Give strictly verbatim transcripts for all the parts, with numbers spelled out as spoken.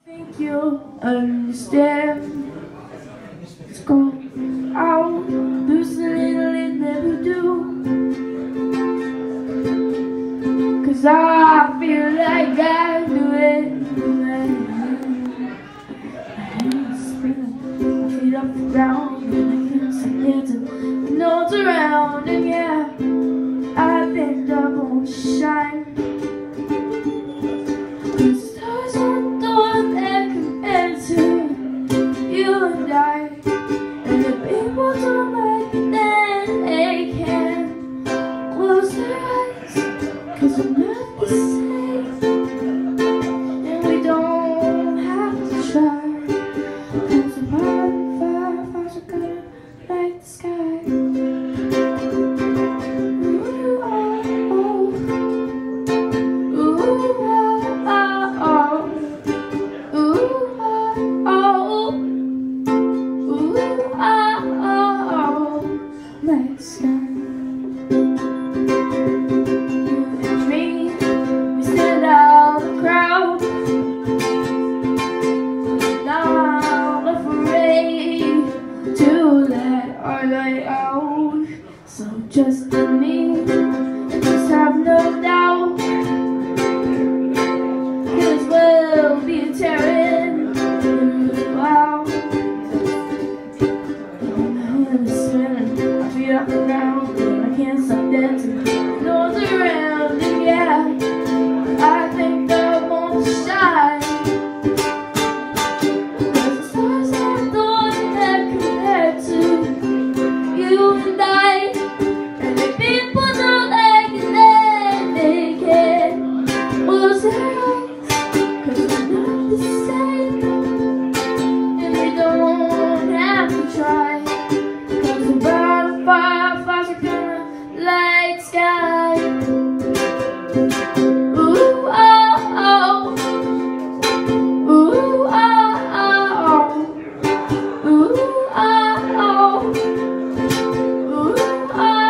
think you'll understand. It's going out, lose a little it never do. Cause I feel like I do it. My feet off the ground, and I can't see dancing. No one's around, and yeah, I think I won't shine. Just to me, just have no doubt, cause we'll be tearing out. I'm spinning, my feet off the ground, and I can't stop dancing. No one's around, and yeah, I think I won't shine. Cause the stars are the one that compared to you and I.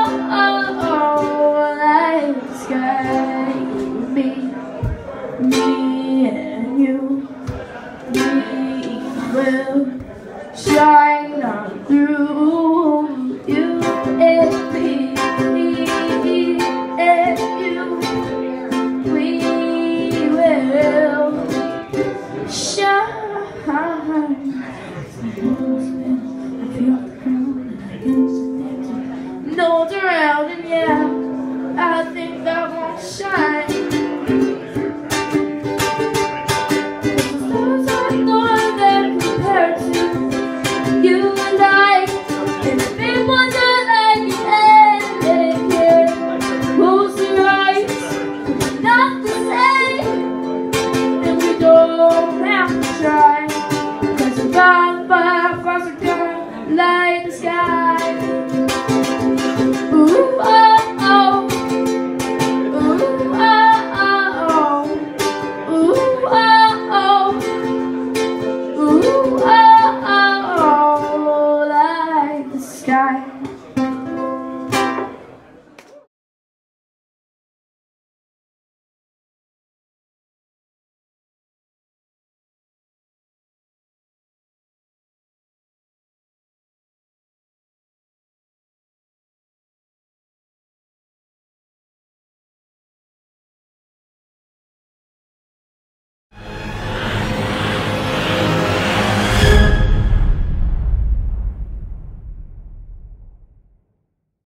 Me.